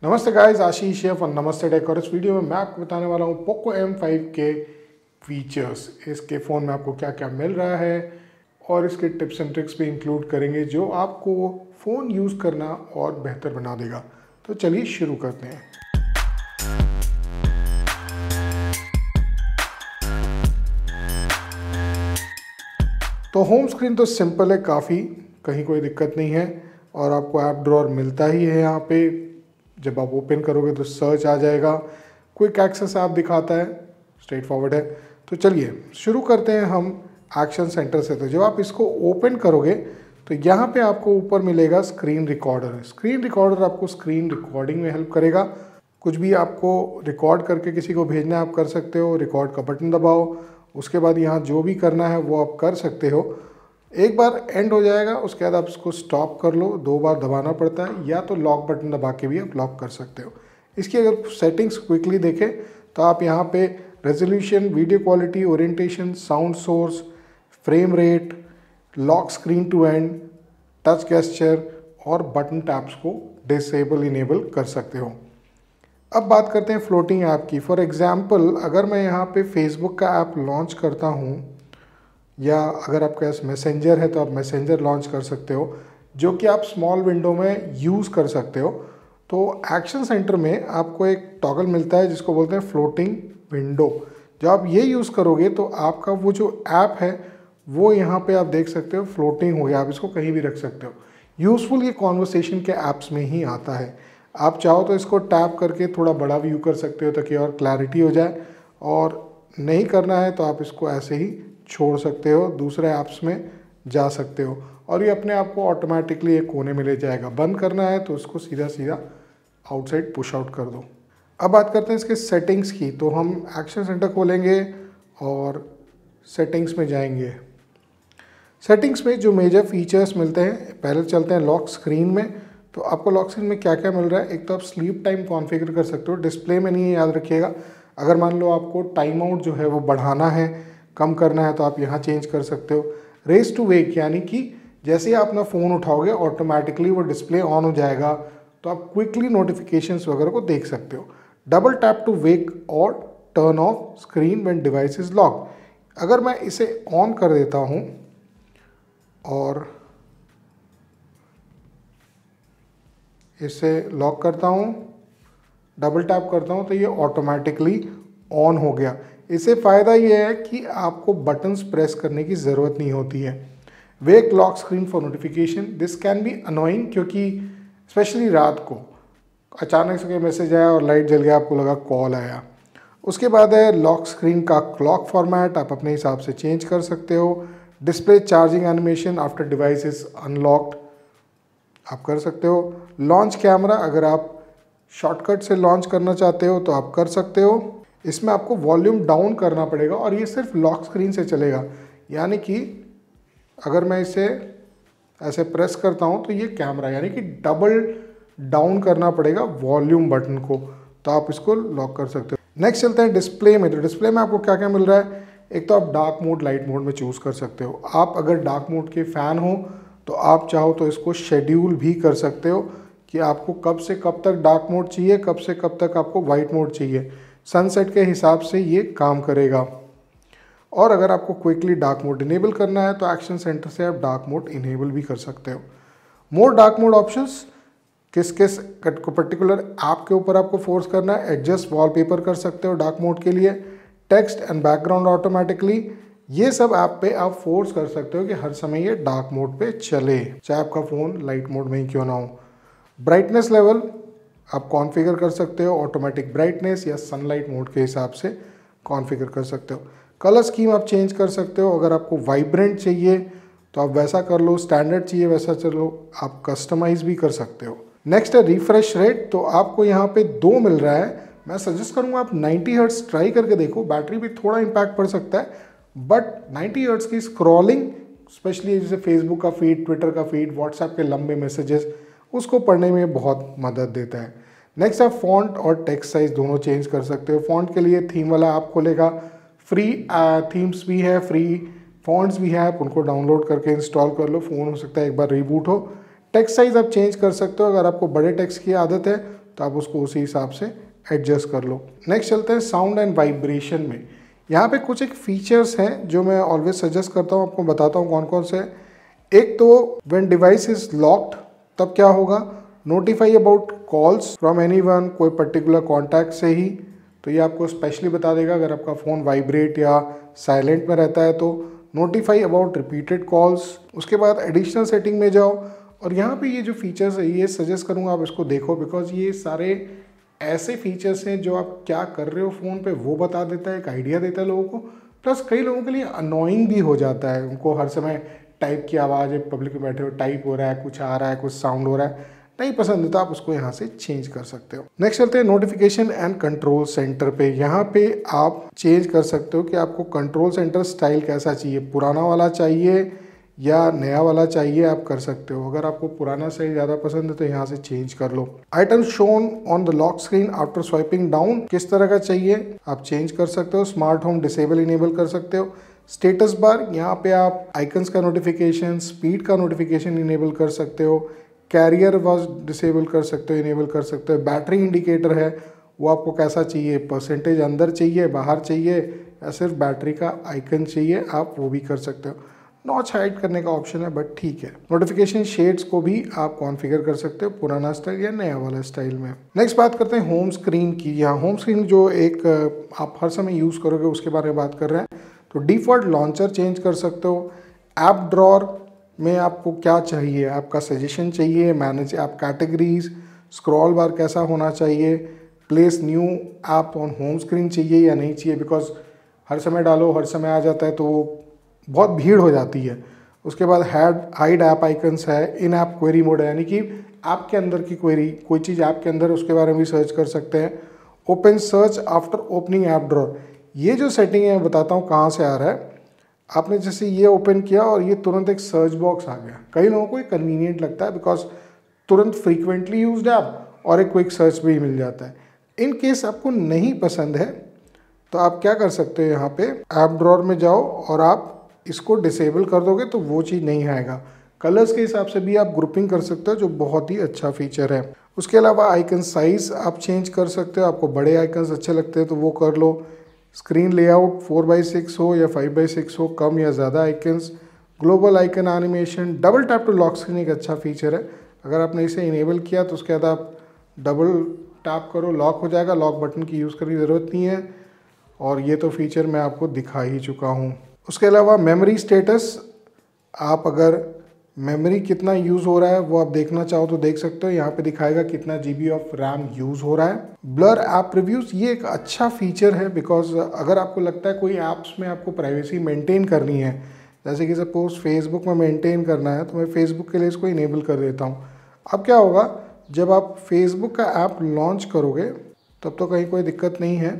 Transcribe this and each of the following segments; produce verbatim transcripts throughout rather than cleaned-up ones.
नमस्ते गाइस, आशीष है और नमस्ते टेक। और इस वीडियो में मैं आपको बताने वाला हूँ पोको एम फाइव के फीचर्स। इसके फ़ोन में आपको क्या क्या मिल रहा है और इसके टिप्स एंड ट्रिक्स भी इंक्लूड करेंगे जो आपको फ़ोन यूज़ करना और बेहतर बना देगा। तो चलिए शुरू करते हैं। तो होम स्क्रीन तो सिंपल है काफ़ी, कहीं कोई दिक्कत नहीं है और आपको ऐप ड्रॉअर मिलता ही है। यहाँ पे जब आप ओपन करोगे तो सर्च आ जाएगा, क्विक एक्सेस ऐप दिखाता है, स्ट्रेट फॉरवर्ड है। तो चलिए शुरू करते हैं हम एक्शन सेंटर से। तो जब आप इसको ओपन करोगे तो यहाँ पे आपको ऊपर मिलेगा स्क्रीन रिकॉर्डर। स्क्रीन रिकॉर्डर आपको स्क्रीन रिकॉर्डिंग में हेल्प करेगा। कुछ भी आपको रिकॉर्ड करके किसी को भेजना है आप कर सकते हो। रिकॉर्ड का बटन दबाओ, उसके बाद यहाँ जो भी करना है वो आप कर सकते हो। एक बार एंड हो जाएगा, उसके बाद आप इसको स्टॉप कर लो। दो बार दबाना पड़ता है, या तो लॉक बटन दबा के भी आप लॉक कर सकते हो। इसकी अगर सेटिंग्स क्विकली देखें तो आप यहाँ पे resolution, video quality, orientation, sound source, frame rate, lock screen to end, touch gesture और बटन टैप्स को डिसेबल इनेबल कर सकते हो। अब बात करते हैं फ्लोटिंग ऐप की। फॉर एग्जाम्पल, अगर मैं यहाँ पे फेसबुक का ऐप लॉन्च करता हूँ, या अगर आपके पास मैसेंजर है तो आप मैसेंजर लॉन्च कर सकते हो, जो कि आप स्मॉल विंडो में यूज़ कर सकते हो। तो एक्शन सेंटर में आपको एक टॉगल मिलता है जिसको बोलते हैं फ्लोटिंग विंडो। जब आप ये यूज़ करोगे तो आपका वो जो ऐप है वो यहाँ पे आप देख सकते हो फ्लोटिंग हो गया। आप इसको कहीं भी रख सकते हो। यूज़फुल ये कॉन्वर्सेशन के ऐप्स में ही आता है। आप चाहो तो इसको टैप करके थोड़ा बड़ा व्यू कर सकते हो ताकि और क्लैरिटी हो जाए, और नहीं करना है तो आप इसको ऐसे ही छोड़ सकते हो, दूसरे ऐप्स में जा सकते हो और ये अपने आप को ऑटोमेटिकली एक कोने में ले जाएगा। बंद करना है तो उसको सीधा सीधा आउटसाइड पुश आउट कर दो। अब बात करते हैं इसके सेटिंग्स की। तो हम एक्शन सेंटर खोलेंगे और सेटिंग्स में जाएंगे। सेटिंग्स में जो मेजर फीचर्स मिलते हैं, पहले चलते हैं लॉक स्क्रीन में। तो आपको लॉक स्क्रीन में क्या क्या मिल रहा है, एक तो आप स्लीप टाइम कॉन्फ़िगर कर सकते हो। डिस्प्ले में नहीं है, याद रखिएगा। अगर मान लो आपको टाइम आउट जो है वो बढ़ाना है, कम करना है, तो आप यहाँ चेंज कर सकते हो। रेस टू वेक, यानी कि जैसे ही आप अपना फ़ोन उठाओगे ऑटोमेटिकली वो डिस्प्ले ऑन हो जाएगा, तो आप क्विकली नोटिफिकेशंस वगैरह को देख सकते हो। डबल टैप टू वेक और turn off screen when device is lock. अगर मैं इसे ऑन कर देता हूँ और इसे लॉक करता हूँ, डबल टैप करता हूँ, तो ये ऑटोमेटिकली ऑन हो गया। इससे फ़ायदा ये है कि आपको बटन्स प्रेस करने की ज़रूरत नहीं होती है। Wake lock screen for notification, this can be annoying, क्योंकि स्पेशली रात को अचानक से कोई मैसेज आया और लाइट जल गया, आपको लगा कॉल आया। उसके बाद है लॉक स्क्रीन का क्लॉक फॉर्मेट, आप अपने हिसाब से चेंज कर सकते हो। Display charging animation after device is unlocked, आप कर सकते हो। लॉन्च कैमरा, अगर आप शॉर्टकट से लॉन्च करना चाहते हो तो आप कर सकते हो। इसमें आपको वॉल्यूम डाउन करना पड़ेगा और ये सिर्फ लॉक स्क्रीन से चलेगा, यानी कि अगर मैं इसे ऐसे प्रेस करता हूँ तो ये कैमरा, यानी कि डबल डाउन करना पड़ेगा वॉल्यूम बटन को, तो आप इसको लॉक कर सकते हो। नेक्स्ट चलते हैं डिस्प्ले में। तो डिस्प्ले में आपको क्या क्या मिल रहा है, एक तो आप डार्क मोड, लाइट मोड में चूज़ कर सकते हो। आप अगर डार्क मोड के फ़ैन हो तो आप चाहो तो इसको शेड्यूल भी कर सकते हो कि आपको कब से कब तक डार्क मोड चाहिए, कब से कब तक आपको वाइट मोड चाहिए। सनसेट के हिसाब से ये काम करेगा। और अगर आपको क्विकली डार्क मोड इनेबल करना है तो एक्शन सेंटर से आप डार्क मोड इनेबल भी कर सकते हो। मोर डार्क मोड ऑप्शंस, किस किस पर्टिकुलर ऐप के ऊपर आपको फोर्स करना है। एडजस्ट वॉलपेपर कर सकते हो डार्क मोड के लिए। टेक्स्ट एंड बैकग्राउंड ऑटोमेटिकली, ये सब ऐप पे आप फोर्स कर सकते हो कि हर समय ये डार्क मोड पे चले, चाहे आपका फ़ोन लाइट मोड में ही क्यों ना हो। ब्राइटनेस लेवल आप कॉन्फ़िगर कर सकते हो, ऑटोमेटिक ब्राइटनेस या सनलाइट मोड के हिसाब से कॉन्फ़िगर कर सकते हो। कलर स्कीम आप चेंज कर सकते हो, अगर आपको वाइब्रेंट चाहिए तो आप वैसा कर लो, स्टैंडर्ड चाहिए वैसा चलो, आप कस्टमाइज़ भी कर सकते हो। नेक्स्ट है रिफ्रेश रेट। तो आपको यहाँ पे दो मिल रहा है। मैं सजेस्ट करूँगा आप नाइन्टी हर्ट्ज़ ट्राई करके देखो, बैटरी भी थोड़ा इम्पैक्ट पड़ सकता है, बट नाइन्टी हर्ट्ज़ की स्क्रॉलिंग, स्पेशली जैसे फेसबुक का फीड, ट्विटर का फीड, व्हाट्सएप के लंबे मैसेजेस, उसको पढ़ने में बहुत मदद देता है। नेक्स्ट आप फॉन्ट और टेक्स्ट साइज दोनों चेंज कर सकते हो। फॉन्ट के लिए थीम वाला ऐप खोलेगा, फ्री थीम्स भी है, फ्री फॉन्ट्स भी हैं, आप उनको डाउनलोड करके इंस्टॉल कर लो। फ़ोन हो सकता है एक बार रीबूट हो। टेक्स्ट साइज़ आप चेंज कर सकते हो, अगर आपको बड़े टेक्स्ट की आदत है तो आप उसको उसी हिसाब से एडजस्ट कर लो। नेक्स्ट चलते हैं साउंड एंड वाइब्रेशन में। यहाँ पे कुछ एक फीचर्स हैं जो मैं ऑलवेज सजेस्ट करता हूँ, आपको बताता हूँ कौन कौन से। एक तो व्हेन डिवाइस इज लॉक्ड तब क्या होगा, notify about calls from anyone, कोई पर्टिकुलर कॉन्टैक्ट से ही, तो ये आपको स्पेशली बता देगा। अगर आपका फ़ोन वाइब्रेट या साइलेंट में रहता है तो नोटिफाई अबाउट रिपीटेड कॉल्स। उसके बाद एडिशनल सेटिंग में जाओ और यहाँ पे ये जो फीचर्स है ये सजेस्ट करूँगा आप इसको देखो, बिकॉज ये सारे ऐसे फीचर्स हैं जो आप क्या कर रहे हो फ़ोन पे वो बता देता है, एक आइडिया देता है लोगों को। प्लस कई लोगों के लिए अनोइंग भी हो जाता है, उनको हर समय टाइप की आवाज़ है, पब्लिक में बैठे हो टाइप हो रहा है, कुछ आ रहा है, कुछ साउंड हो रहा है, नहीं पसंद है तो आप उसको यहाँ से चेंज कर सकते हो। नेक्स्ट चलते हैं नोटिफिकेशन एंड कंट्रोल सेंटर पे। यहाँ पे आप चेंज कर सकते हो कि आपको कंट्रोल सेंटर स्टाइल कैसा चाहिए, पुराना वाला चाहिए या नया वाला चाहिए, आप कर सकते हो। अगर आपको पुराना स्टाइल ज़्यादा पसंद है तो यहाँ से चेंज कर लो। Item shown on the lock screen after swiping down किस तरह का चाहिए आप चेंज कर सकते हो। स्मार्ट होम डिसेबल इनेबल कर सकते हो। स्टेटस बार, यहाँ पे आप आइकन्स का नोटिफिकेशन, स्पीड का नोटिफिकेशन इनेबल कर सकते हो। कैरियर वॉज डिसेबल कर सकते हो, इनेबल कर सकते हो। बैटरी इंडिकेटर है वो आपको कैसा चाहिए, परसेंटेज अंदर चाहिए, बाहर चाहिए, या सिर्फ बैटरी का आइकन चाहिए, आप वो भी कर सकते हो। नॉच हाइड करने का ऑप्शन है बट ठीक है। नोटिफिकेशन शेड्स को भी आप कॉन्फ़िगर कर सकते हो, पुराना स्टाइल या नया वाला स्टाइल में। नेक्स्ट बात करते हैं होम स्क्रीन की। यहाँ होम स्क्रीन जो एक आप हर समय यूज़ करोगे उसके बारे में बात कर रहे हैं। तो डिफ़ॉल्ट लॉन्चर चेंज कर सकते हो। ऐप ड्रॉर में आपको क्या चाहिए, आपका सजेशन चाहिए, manage app categories, scroll bar कैसा होना चाहिए, place new app on home screen चाहिए या नहीं चाहिए, बिकॉज हर समय डालो हर समय आ जाता है तो बहुत भीड़ हो जाती है। उसके बाद हैड हाइड ऐप आइकन्स है, इन ऐप क्वेरी मोड है, यानी कि ऐप के अंदर की क्वेरी, कोई चीज़ ऐप के अंदर उसके बारे में भी सर्च कर सकते हैं। Open search after opening app drawer, ये जो सेटिंग है मैं बताता हूँ कहाँ से आ रहा है। आपने जैसे ये ओपन किया और ये तुरंत एक सर्च बॉक्स आ गया। कई लोगों को ये कन्वीनियंट लगता है बिकॉज तुरंत फ्रीक्वेंटली यूज्ड ऐप और एक क्विक सर्च भी मिल जाता है। इन केस आपको नहीं पसंद है तो आप क्या कर सकते हो, यहाँ पे ऐप ड्रॉर में जाओ और आप इसको डिसेबल कर दोगे तो वो चीज़ नहीं आएगा। कलर्स के हिसाब से भी आप ग्रुपिंग कर सकते हो जो बहुत ही अच्छा फीचर है। उसके अलावा आइकन साइज आप चेंज कर सकते हो, आपको बड़े आइकन्स अच्छे लगते हैं तो वो कर लो। Screen layout four by six हो या फाइव बाई सिक्स हो, कम या ज़्यादा icons. Global icon animation, double tap to lock screen एक अच्छा फीचर है। अगर आपने इसे इनेबल किया तो उसके बाद आप डबल टैप करो लॉक हो जाएगा, लॉक बटन की यूज़ करने की ज़रूरत नहीं है। और ये तो फीचर मैं आपको दिखा ही चुका हूँ। उसके अलावा मेमोरी स्टेटस, आप अगर मेमोरी कितना यूज़ हो रहा है वो आप देखना चाहो तो देख सकते हो। यहाँ पे दिखाएगा कितना जीबी ऑफ रैम यूज़ हो रहा है। ब्लर ऐप रिव्यूज़, ये एक अच्छा फीचर है बिकॉज अगर आपको लगता है कोई ऐप्स में आपको प्राइवेसी मेंटेन करनी है, जैसे कि सपोज फेसबुक में मेंटेन करना है तो मैं फेसबुक के लिए इसको इनेबल कर देता हूँ। अब क्या होगा, जब आप फेसबुक का ऐप लॉन्च करोगे तब तो कहीं कोई दिक्कत नहीं है,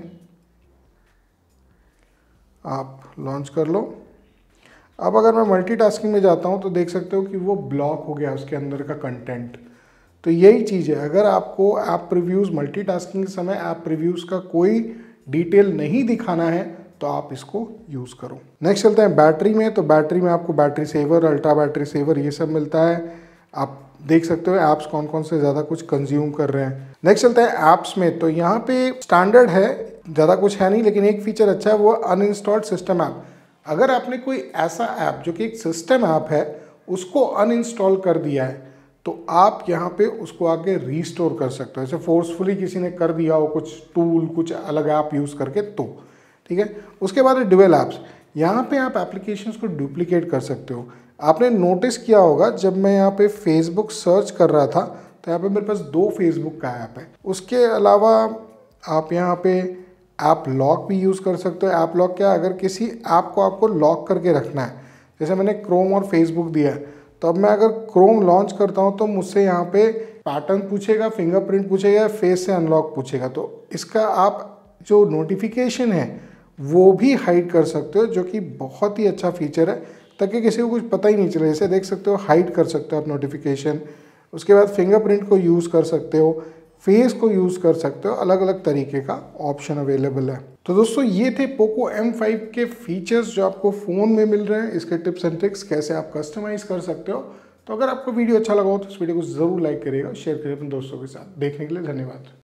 आप लॉन्च कर लो। अब अगर मैं मल्टीटास्किंग में जाता हूं तो देख सकते हो कि वो ब्लॉक हो गया उसके अंदर का कंटेंट। तो यही चीज़ है, अगर आपको ऐप रिव्यूज़ मल्टीटास्किंग के समय ऐप रिव्यूज़ का कोई डिटेल नहीं दिखाना है तो आप इसको यूज़ करो। नेक्स्ट चलते हैं बैटरी में। तो बैटरी में आपको battery saver, ultra battery saver ये सब मिलता है। आप देख सकते हो ऐप्स कौन कौन से ज़्यादा कुछ कंज्यूम कर रहे हैं। नेक्स्ट चलते हैं ऐप्स में। तो यहाँ पे स्टैंडर्ड है, ज़्यादा कुछ है नहीं, लेकिन एक फीचर अच्छा है वो अनइंस्टॉल्ड सिस्टम ऐप। अगर आपने कोई ऐसा ऐप जो कि एक सिस्टम ऐप है उसको अनइंस्टॉल कर दिया है तो आप यहाँ पे उसको आगे रीस्टोर कर सकते हो। जैसे फोर्सफुली किसी ने कर दिया हो कुछ टूल, कुछ अलग ऐप यूज़ करके, तो ठीक है। उसके बाद ड्यूअल ऐप्स, यहाँ पे आप एप्लीकेशंस को डुप्लीकेट कर सकते हो। आपने नोटिस किया होगा जब मैं यहाँ पे फेसबुक सर्च कर रहा था तो यहाँ पे मेरे पास दो फेसबुक का ऐप है। उसके अलावा आप यहाँ पे ऐप लॉक भी यूज़ कर सकते हो। ऐप लॉक क्या, अगर किसी ऐप को आपको लॉक करके रखना है, जैसे मैंने क्रोम और फेसबुक दिया है, तो अब मैं अगर क्रोम लॉन्च करता हूँ तो मुझसे यहाँ पे पैटर्न पूछेगा, फिंगरप्रिंट पूछेगा, फेस से अनलॉक पूछेगा। तो इसका आप जो नोटिफिकेशन है वो भी हाइड कर सकते हो, जो कि बहुत ही अच्छा फीचर है ताकि किसी को कुछ पता ही नहीं चले। जैसे देख सकते हो हाइड कर सकते हो आप नोटिफिकेशन। उसके बाद फिंगरप्रिंट को यूज़ कर सकते हो, फेस को यूज़ कर सकते हो, अलग अलग तरीके का ऑप्शन अवेलेबल है। तो दोस्तों ये थे पोको एम फाइव के फीचर्स जो आपको फ़ोन में मिल रहे हैं, इसके टिप्स एंड ट्रिक्स कैसे आप कस्टमाइज़ कर सकते हो तो अगर आपको वीडियो अच्छा लगा हो तो इस वीडियो को ज़रूर लाइक करिएगा, शेयर करिए अपने दोस्तों के साथ। देखने के लिए धन्यवाद।